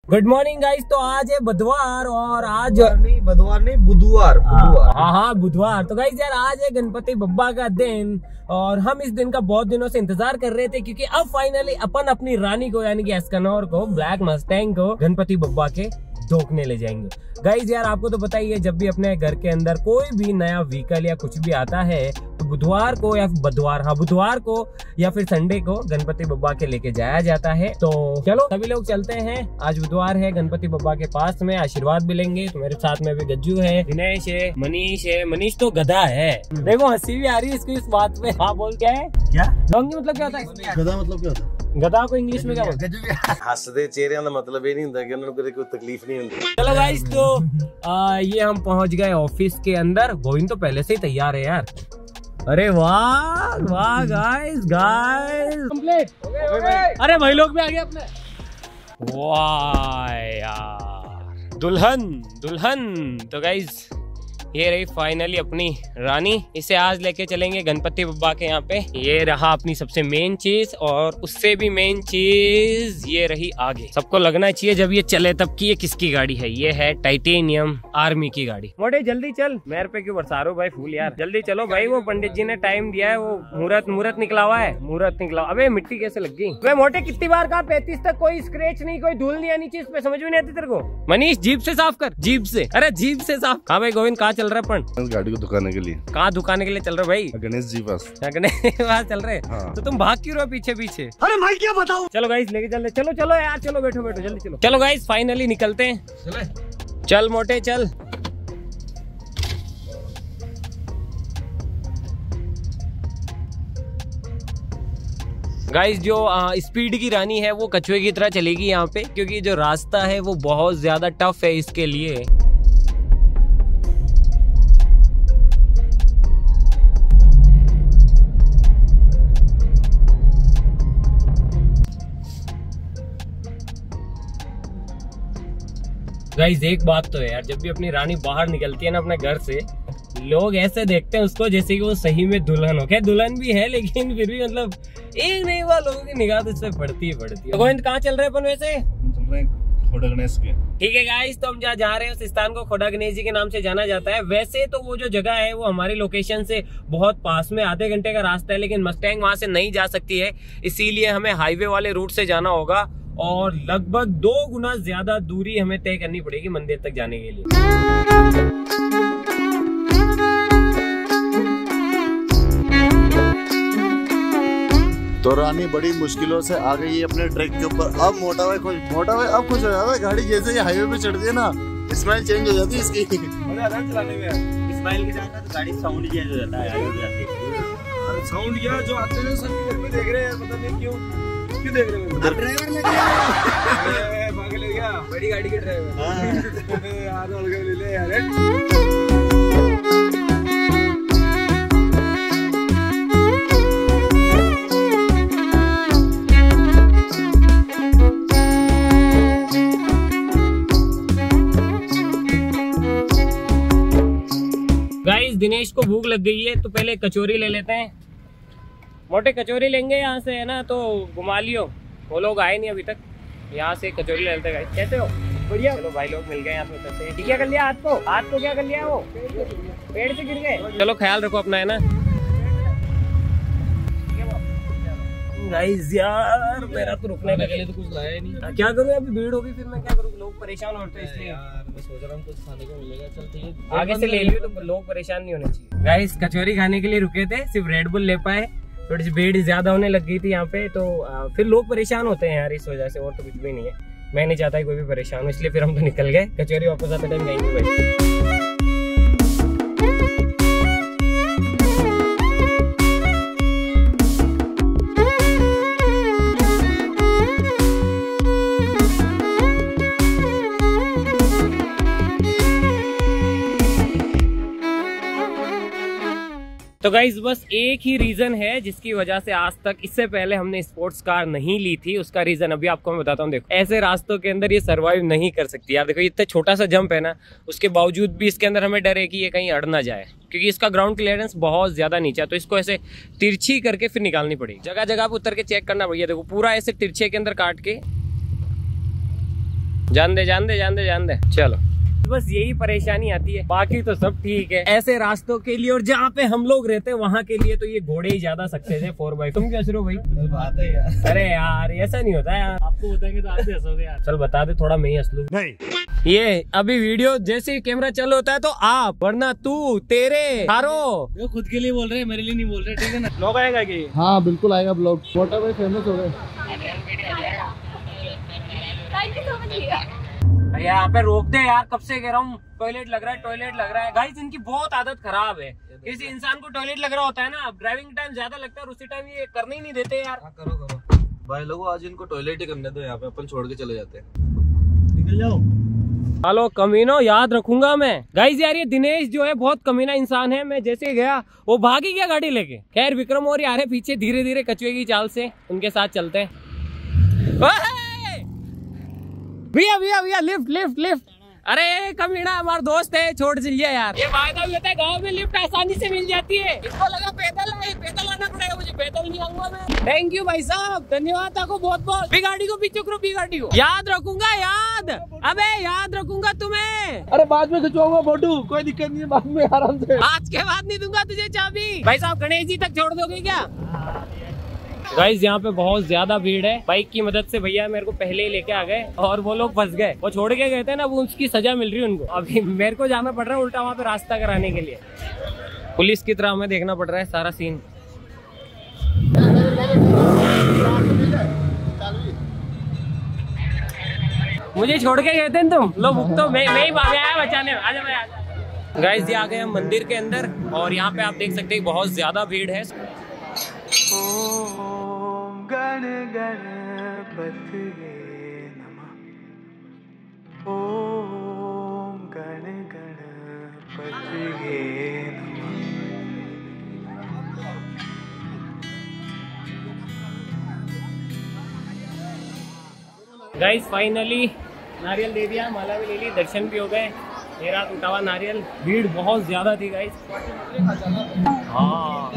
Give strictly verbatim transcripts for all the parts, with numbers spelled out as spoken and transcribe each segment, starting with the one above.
Good morning guys. तो आज है बुधवार और आज नहीं बुधवार नहीं बुधवार बुधवार हाँ हाँ बुधवार। तो गाइस यार आज है गणपति बप्पा का दिन और हम इस दिन का बहुत दिनों से इंतजार कर रहे थे क्योंकि अब फाइनली अपन अपनी रानी को यानी कि एस्कनौर को ब्लैक मस्टैंग को गणपति बप्पा के धोखने ले जाएंगे। गाइज यार आपको तो पता ही है, जब भी अपने घर के अंदर कोई भी नया व्हीकल या कुछ भी आता है तो बुधवार को या बुधवार हाँ बुधवार को या फिर संडे को गणपति बप्पा के लेके जाया जाता है। तो चलो सभी लोग चलते हैं, आज बुधवार है, गणपति बप्पा के पास में आशीर्वाद भी लेंगे। तो मेरे साथ में भी गज्जू है, दिनेश है, मनीष है। मनीष तो गधा है, देखो हंसी भी आ रही है इसको इस बात पे। हाँ बोल क्या है, क्या डोंगी मतलब क्या होता है, गधा मतलब क्या होता है? गधा को इंग्लिश में क्या बोलते हैं? हसदे चेहरे का मतलब ये नहीं होता कि उन्हें कोई तकलीफ नहीं होती। चलो गाइस तो आ, ये हम पहुंच गए ऑफिस के अंदर। गोविंद तो पहले से ही तैयार है यार। अरे वाह वाह गाइस गाइस कंप्लीट हो गए हो गए। अरे भाई लोग भी आ गए अपने। वाह यार दुल्हन दुल्हन। तो गाइस ये रही फाइनली अपनी रानी, इसे आज लेके चलेंगे गणपति बप्पा के यहाँ पे। ये रहा अपनी सबसे मेन चीज और उससे भी मेन चीज ये रही आगे। सबको लगना चाहिए जब ये चले तब कि ये किसकी गाड़ी है। ये है टाइटेनियम आर्मी की गाड़ी। मोटे जल्दी चल, मेरे पे क्यों बरसा रहे हो भाई फूल यार, जल्दी चलो भाई। वो पंडित जी ने टाइम दिया है, वो मुहूर्त मुहूर्त निकला हुआ है, मुहूर्त निकला। अबे मिट्टी कैसे लग गई? वे मोटे कितनी बार कहा पैंतीस तक कोई स्क्रैच नहीं, कोई धूल नहीं आनी चाहिए इस पे, समझ में नहीं आती तेरे को? मनीष जीप से साफ कर, जीप से। अरे जीप से साफ। हाँ भाई गोविंद कहाँ चल रहा है? अपन गाड़ी को दुकाने के लिए। कहाँ दुकाने के लिए चल रहे भाई? गणेश जी पास। गणेश पास चल रहे? हाँ। तो तुम भाग क्यों रहो पीछे पीछे? अरे भाई क्या बताऊं। चलो गाइस लेके चल, चलो चलो यार, चलो बैठो बैठो जल्दी चलो। चलो गाइस फाइनली निकलते हैं। चले चल मोटे चल। गाइस जो स्पीड की रानी है वो कछुए की तरह चलेगी यहाँ पे, क्योंकि जो रास्ता है वो बहुत ज्यादा टफ है इसके लिए। गाइस एक बात तो है यार, जब भी अपनी रानी बाहर निकलती है ना अपने घर से, लोग ऐसे देखते हैं उसको जैसे कि वो सही में दुल्हन हो। क्या दुल्हन भी है लेकिन फिर भी मतलब एक नहीं हुआ, लोगों की निगाह तो इससे पड़ती ही पड़ती है। गोविंद कहाँ चल रहे हैं अपन वैसे? खोड़ा गणेश के। ठीक है गाइस, तो हम जहाँ जा रहे हैं उस स्थान को खोड़ा गणेश जी के नाम से जाना जाता है। वैसे तो वो जो जगह है वो हमारी लोकेशन से बहुत पास में, आधे घंटे का रास्ता है, लेकिन मस्टैंग वहां से नहीं जा सकती है, इसीलिए हमें हाईवे वाले रूट से जाना होगा और लगभग दो गुना ज्यादा दूरी हमें तय करनी पड़ेगी मंदिर तक जाने के लिए। तो रानी बड़ी मुश्किलों से आ गई है अपने ट्रैक के ऊपर। अब मोटा भाई खुश, मोटा भाई अब खुश हो जाता है। गाड़ी जैसे ही हाईवे पे चढ़ती है ना, स्माइल चेंज हो जाती है इसकी। चलाने में स्माइल के साथ तो गाड़ी साउंड चेंज हो जाता है। अरे साउंड क्या जो आते हैं सब घर में देख रहे हैं, पता नहीं क्यों क्यों देख रहे हैं। ड्राइवर लग गया, पागल है क्या? बड़ी गाड़ी के ड्राइवर। हां यार और ले ले यार। गाइस दिनेश को भूख लग गई है तो पहले कचौरी ले लेते हैं। मोटे कचौरी लेंगे यहाँ से है ना, तो घुमा लियो। वो लोग आए नहीं अभी तक, यहाँ से कचौरी ले लेते हैं। कैसे हो? बढ़िया। चलो भाई लोग मिल गए यहाँ पे उतरते हैं। क्या कर लिया हाथ को? हाथ को क्या कर लिया? वो पेड़ से गिर गए। चलो ख्याल रखो अपना है ना गाइस। यार मेरा तो रुकने का लिए तो कुछ लाया ही नहीं। क्या करूँ अभी भीड़ होगी, फिर मैं क्या करूँ, लोग परेशान होते हैं इसलिए मैं सोच रहा हूँ कुछ खाने को मिलेगा। चल ठीक है आगे से ले लियो तो लोग परेशान नहीं होने चाहिए। गाइस कचौरी खाने के लिए रुके थे, सिर्फ रेड बुल ले पाए, थोड़ी सी भीड़ ज्यादा होने लग गई थी यहाँ पे, तो आ, फिर लोग परेशान होते हैं यार इस वजह से, और तो कुछ भी नहीं है। मैं नहीं चाहता कोई भी परेशान हो, इसलिए फिर हम तो निकल गए। कचौरी वापस आते टाइम जाएंगे भाई। तो गाइज बस एक ही रीजन है जिसकी वजह से आज तक, इससे पहले हमने स्पोर्ट्स कार नहीं ली थी, उसका रीजन अभी आपको मैं बताता हूँ। देखो ऐसे रास्तों के अंदर ये सरवाइव नहीं कर सकती यार। देखो इतना छोटा सा जंप है ना, उसके बावजूद भी इसके अंदर हमें डर है कि ये कहीं अड़ ना जाए, क्योंकि इसका ग्राउंड क्लियरेंस बहुत ज्यादा नीचे है। तो इसको ऐसे तिरछी करके फिर निकालनी पड़ेगी, जगह जगह पर उतर के चेक करना पड़ेगा। देखो पूरा ऐसे तिरछे के अंदर काट के जान दे जान दे जान दे जान दे। चलो बस यही परेशानी आती है, बाकी तो सब ठीक है। ऐसे रास्तों के लिए और जहाँ पे हम लोग रहते हैं वहाँ के लिए तो ये घोड़े ही ज्यादा सक्सेस है। फोर बाई तुम क्या शुरू भाई? बात है यार। अरे यार ऐसा नहीं होता यार, आपको बताएंगे तो आप भी हंसोगे यार। चल बता दे थोड़ा, मैं ही हंस लूं। नहीं ये अभी वीडियो जैसे ही कैमरा चालू होता है तो आप, वरना तू, तेरे, थारो। वो खुद के लिए बोल रहे हैं, मेरे लिए नहीं बोल रहे, ठीक है ना? ब्लॉग आएगा कि? हाँ बिल्कुल आएगा ब्लॉग। मोटा भाई फेमस हो गए। यहाँ पे रोक दे यार, कब से कह रहा हूँ टॉयलेट लग रहा है टॉयलेट लग रहा है। गाइस इनकी बहुत आदत खराब है, किसी इंसान को टॉयलेट लग रहा होता है ना, ड्राइविंग टाइम ज्यादा लगता है और उसी टाइम ये करने ही नहीं देते यार। हाँ, करो करो भाई लोगों, आज इनको टॉयलेट ही करने दो, यहाँ पे अपन छोड़ के चले जाते हैं। निकल जाओ। हेलो कमीनो, याद रखूंगा मैं। गाइस यार ये दिनेश जो है बहुत कमीना इंसान है, मैं जैसे गया वो भागी गया गाड़ी लेके। खैर विक्रम और यार पीछे धीरे धीरे कछुए की चाल से उनके साथ चलते हैं। भैया भैया भैया लिफ्ट लिफ्ट लिफ्ट। अरे कमीना हमारा दोस्त है, छोड़ चलिए यार। ये फायदा भी होता है, गाँव में लिफ्ट आसानी से मिल जाती है। इसको लगा पैदल है, पैदल आना पड़ेगा मुझे, पैदल नहीं आऊंगा मैं। थैंक यू भाई साहब, धन्यवाद आपको बहुत बहुत। भी गाड़ी को पीछे करो, भी गाड़ी को याद रखूंगा, याद अबे याद रखूंगा तुम्हें। अरे बाद में खिंचवाऊंगा फोटो, कोई दिक्कत नहीं है, बाद में आराम से। आज के बाद नहीं दूंगा तुझे चाबी। भाई साहब गणेश जी तक छोड़ दोगे क्या? गाइस यहाँ पे बहुत ज्यादा भीड़ है, बाइक की मदद से भैया मेरे को पहले ही लेके आ गए और वो लोग फंस गए। वो छोड़ के गए थे ना, वो उसकी सजा मिल रही है उनको। अभी मेरे को जाना पड़ रहा है उल्टा वहाँ पे रास्ता कराने के लिए। पुलिस की तरह हमें देखना पड़ रहा है सारा सीन। मुझे छोड़ के गए थे तुम लोग, तो मैं मैं ही आया बचाने। आजा भाई आजा। गाइस ये आ गए हम मंदिर के अंदर और यहाँ पे आप देख सकते हैं बहुत ज्यादा भीड़ है। ओम गण गणपतये नमः। ओम गण गणपतये नमः। गाइस फाइनली नारियल दे दिया, माला भी ले ली, दर्शन भी हो गए। मेरा टूटा हुआ नारियल। भीड़ बहुत ज्यादा थी गाइस। हाँ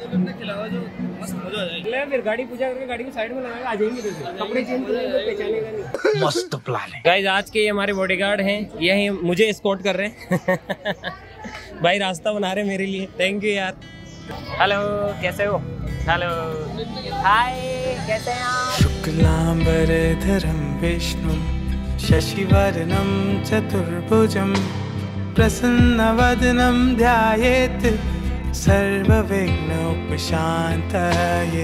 फिर गाड़ी पूजा करके गाड़ी को साइड में लगाएगा, आ जाएंगे। कपड़े चेंज करेंगे, पहचानेगा नहीं। मस्त प्लान है गाइस। आज के ये हमारे बॉडीगार्ड हैं, यही मुझे एस्कॉर्ट कर रहे हैं। भाई रास्ता बना रहे मेरे लिए, थैंक यू यार। हेलो कैसे हो? हेलो हाय कैसे हैं आप? शुक्लांबरधरं विष्णु शशिवर्णं चतुर्भुजं प्रसन्नवदनं ध्यायेत् सर्वविघ्नोपशान्तये।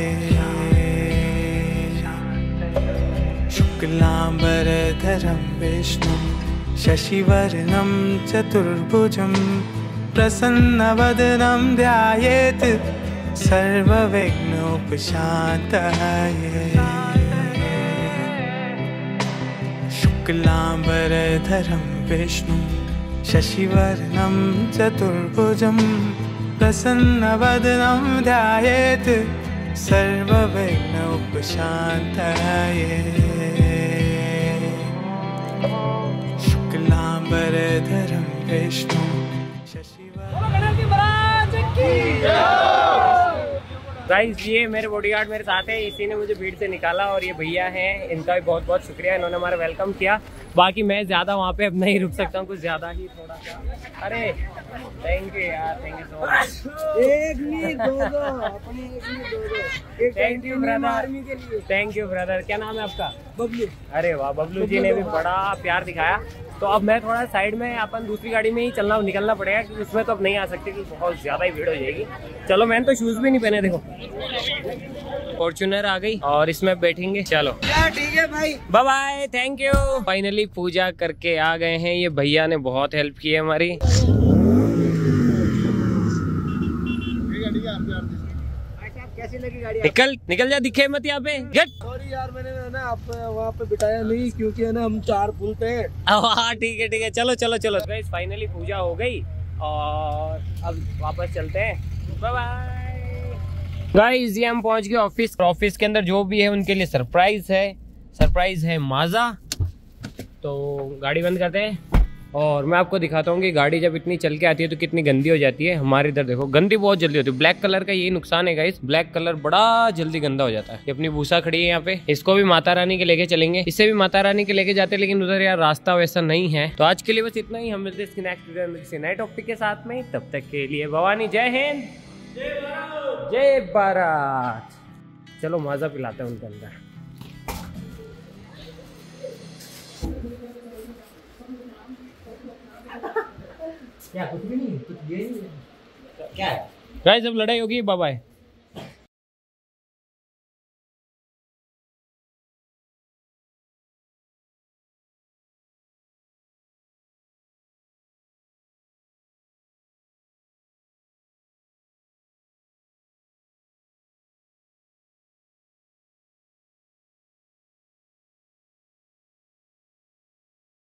शुक्लांबरधरं विष्णु शशिवर्णं चतुर्भुजं प्रसन्नवदनं ध्यायेत् सर्वविघ्नोपशान्तये। शुक्लांबरधरं विष्णु शशिवर्णं चतुर्भुजं प्रसन्नवदनं ध्यायेत् सर्वविघ्नोपशान्तये। शुक्लांबरधरं विष्णु गाइस ये मेरे बॉडीगार्ड मेरे साथ है, इसी ने मुझे भीड़ से निकाला और ये भैया हैं, इनका भी बहुत बहुत शुक्रिया, इन्होंने हमारा वेलकम किया। बाकी मैं ज्यादा वहाँ पे अब नहीं रुक सकता हूँ, कुछ ज्यादा ही थोड़ा सा। अरे थैंक यू यार, थैंक यू सो मच। एक नहीं दो दो अपनी, एक नहीं दो दो। Thank you brother, thank you brother. क्या नाम है आपका? बबलू। अरे वाह, बबलू जी ने भी बड़ा प्यार दिखाया। तो अब मैं थोड़ा साइड में, अपन दूसरी गाड़ी में ही चलना निकलना पड़ेगा क्योंकि उसमें तो अब नहीं आ सकते कि बहुत ज्यादा ही भीड़ हो जाएगी। चलो मैंने तो शूज भी नहीं पहने, देखो फॉर्च्यूनर आ गई और इसमें बैठेंगे। चलो ठीक है भाई, bye bye, thank you. Finally puja करके आ गए हैं, ये भैया ने बहुत हेल्प की है हमारी। कैसी लगी गाड़ी? निकल निकल जा, दिखे मत यहाँ पे। गेट। सॉरी यार, मैंने ना आप वहाँ पे बिठाया नहीं क्योंकि है ना हम चार पुल थे। हाँ ठीक है ठीक है, चलो चलो चलो। गाइस फाइनली पूजा हो गई और अब वापस चलते हैं। Bye bye. गाइस ये हम पहुंच गए ऑफिस। ऑफिस के अंदर जो भी है उनके लिए सरप्राइज है। सरप्राइज है माजा। तो गाड़ी बंद करते हैं। और मैं आपको दिखाता हूँ कि गाड़ी जब इतनी चल के आती है तो कितनी गंदी हो जाती है। हमारे इधर देखो गंदी बहुत जल्दी होती है। ब्लैक कलर का यही नुकसान है गाइस, ब्लैक कलर बड़ा जल्दी गंदा हो जाता है। ये अपनी भूसा खड़ी है यहाँ पे, इसको भी माता रानी के लेके चलेंगे। इससे भी माता रानी के लेके जाते, लेकिन उधर यार रास्ता वैसा नहीं है। तो आज के लिए बस इतना ही। हम मिलते हैं नए टॉपिक के साथ में। तब तक के लिए भवानी जय हिंद, जय भारत। चलो माजा पिलाते हैं उनके अंदर। क्या कुछ भी नहीं, कुछ ये नहीं। क्या है गाइस, जब लड़ाई होगी बाय बाय।